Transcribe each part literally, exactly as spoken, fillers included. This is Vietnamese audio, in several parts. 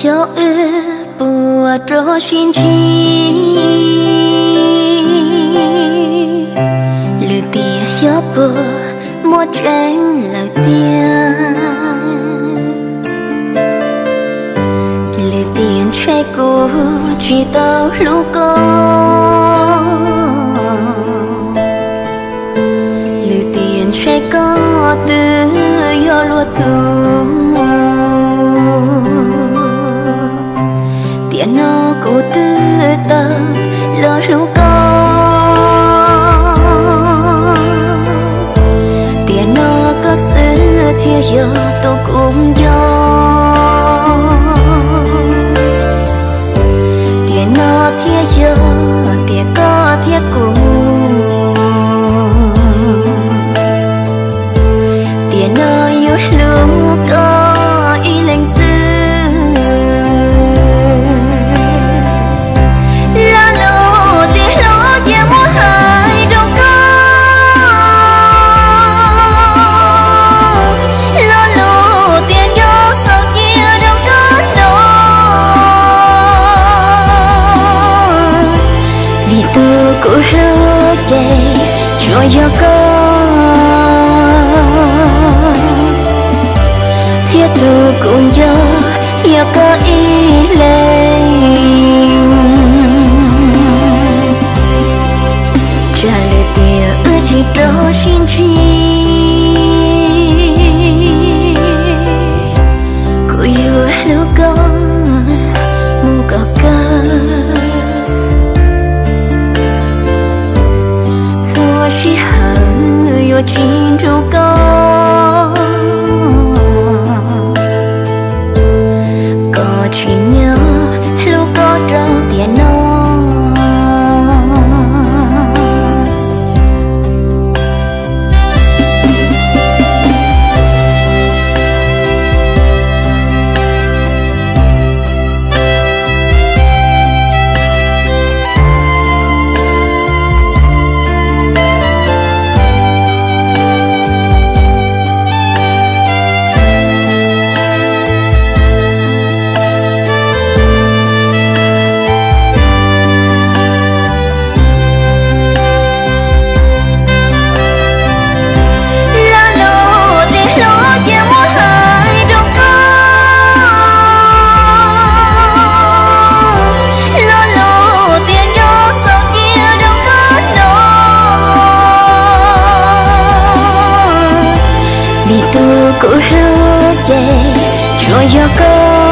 cho ư bùa trô xin chi lư tia cho bùa một tranh lời tia lư tiền trái cô chỉ tao lúc cô lư tiền trái có từ yo lúa tu tiền nó cố tư tơ lo lúc có tiền nó có sự thiệt giờ tôi cũng do tiền nó thiệt giờ tiền có thiệt cũng tiền nó yêu lúc có ý lành xưa la lô tiền lô chia mua hai trong có la lô tiền gió sao chia đâu có đâu vì tôi cũng hứa chạy cho gió có thiết tôi cũng cho giờ có ý lên trả lời tia ước chỉ trao xin chi cô yêu lúc có mu có cơ phua chỉ hận yêu chín trong có chỉ nhớ lúc có trao tiền nó cũng hứa chạy cho gió có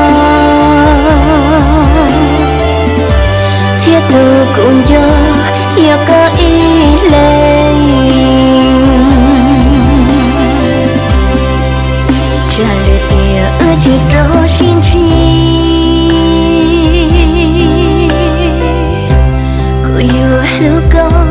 thiết tôi cũng cho giờ có ý lên trả lời tia ước chỉ trao xin chi cô yêu lúc có